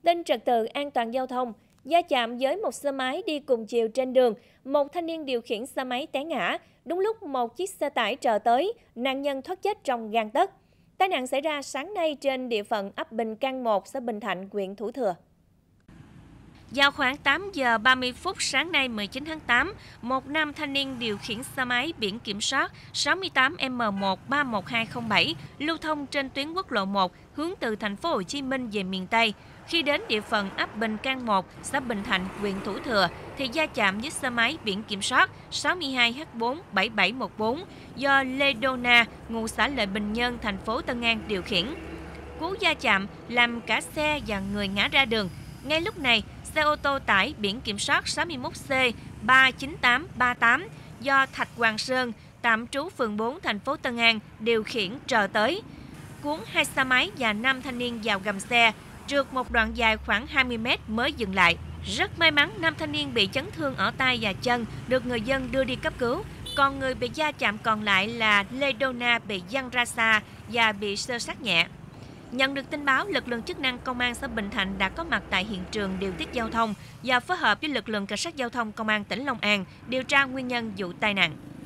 Tin trật tự an toàn giao thông, va chạm với một xe máy đi cùng chiều trên đường, một thanh niên điều khiển xe máy té ngã. Đúng lúc một chiếc xe tải chờ tới, nạn nhân thoát chết trong gang tấc. Tai nạn xảy ra sáng nay trên địa phận ấp Bình Can 1, xã Bình Thạnh, huyện Thủ Thừa. Vào khoảng 8 giờ 30 phút sáng nay 19 tháng 8, một nam thanh niên điều khiển xe máy biển kiểm soát 68M1-31207 lưu thông trên tuyến quốc lộ 1 hướng từ thành phố Hồ Chí Minh về miền Tây. Khi đến địa phận ấp Bình Can 1, xã Bình Thạnh, huyện Thủ Thừa thì va chạm với xe máy biển kiểm soát 62H47714 do Lê Đô Na, ngụ xã Lợi Bình Nhân, thành phố Tân An điều khiển. Cú va chạm làm cả xe và người ngã ra đường. Ngay lúc này, xe ô tô tải biển kiểm soát 61C39838 do Thạch Hoàng Sơn, tạm trú phường 4, thành phố Tân An điều khiển chờ tới, cuốn hai xe máy và 5 thanh niên vào gầm xe, trượt một đoạn dài khoảng 20 m mới dừng lại. Rất may mắn, 5 thanh niên bị chấn thương ở tay và chân được người dân đưa đi cấp cứu, còn người bị va chạm còn lại là Lê Đô Na bị văng ra xa và bị xơ xác nhẹ. Nhận được tin báo, lực lượng chức năng công an xã Bình Thạnh đã có mặt tại hiện trường điều tiết giao thông và phối hợp với lực lượng cảnh sát giao thông công an tỉnh Long An điều tra nguyên nhân vụ tai nạn.